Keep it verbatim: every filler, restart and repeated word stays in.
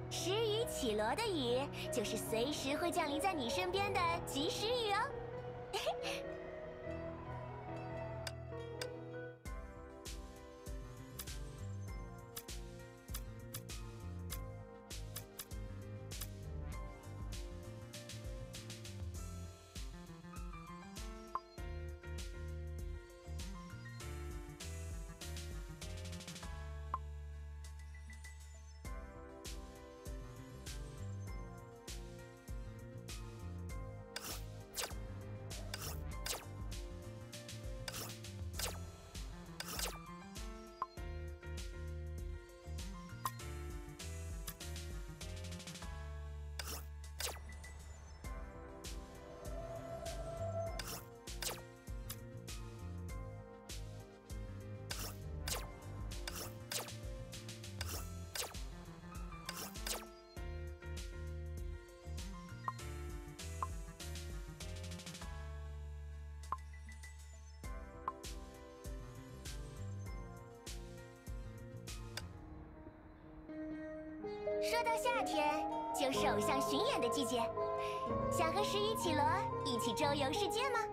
时雨绮罗的雨，就是随时会降临在你身边的及时雨哦。说到夏天，就是偶像巡演的季节。想和时雨绮罗一起周游世界吗？